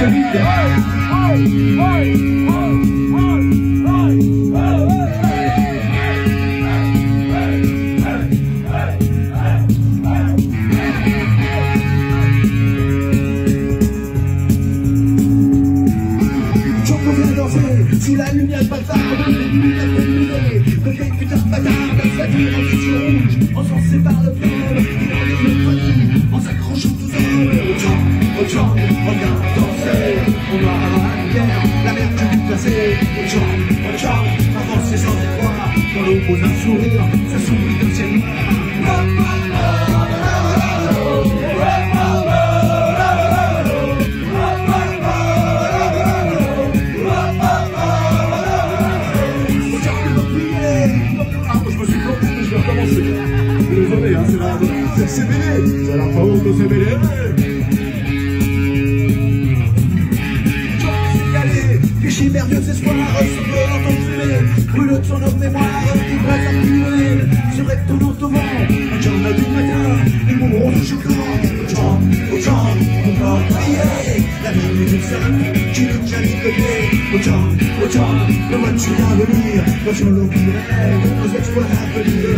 Sous la lumière bâtarde, les lumières illuminées, le vieil putain de bâtard, la fatigue en tissu rouge, encensé par le viol, il en est une famille, en s'accrochant tous ensemble. Au Tchang, on vient danser, on doit avoir la lumière, la mer du but placé. Au Tchang, avancer sans espoir, quand l'eau pose un sourire, ça sourit d'un ciel noir. Désolé, hein, c'est mêlé, ça n'a pas honte de se mêler. Fichi merveilleux espoir, sombre dans ton fumée, brûle de son autre mémoire, qui prête à puer, sur étonnant au vent, un Tchang du matin, ils mourront de chocolat. Au Tchang, on va prier, la nuit d'une scène, qui nous tient les côtés. Au Tchang, le mois de juin à venir, quand je l'oublierai, nos exploits à venir.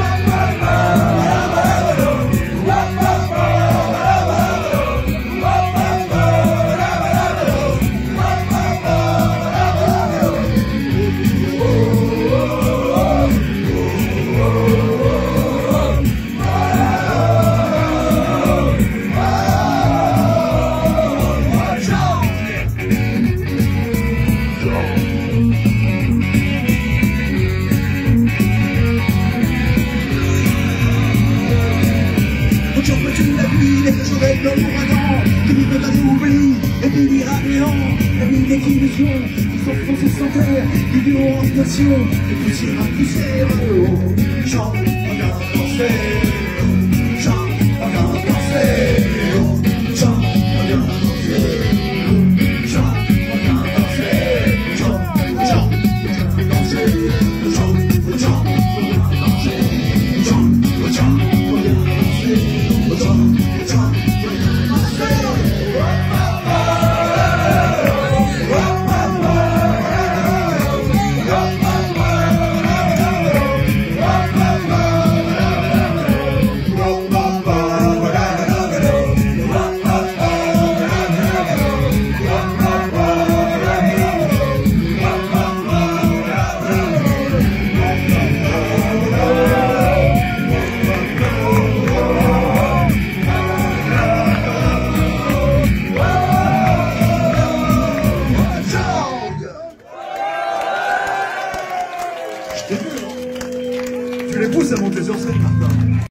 Ils sont foncés sans terre, ils vivent en station, et poussière à poussière. Chant, regarde danser. Chant, regarde danser. Chant, regarde danser. Chant, regarde danser. Chant, regarde danser. Chant, regarde danser. Chant, regarde danser. Chant, regarde danser. Tu les pousses à monter sur scène, Martin.